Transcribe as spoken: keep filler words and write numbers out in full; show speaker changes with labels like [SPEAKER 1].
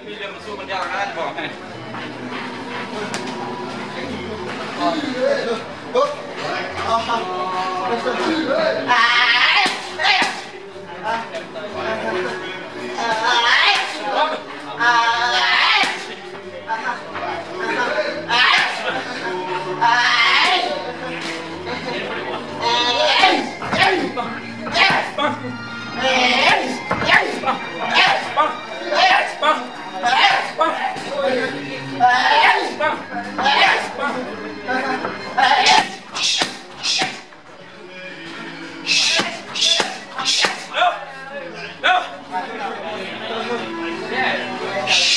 [SPEAKER 1] มีเรื่องมาสู้มันยากนะบอกให้
[SPEAKER 2] Yeah.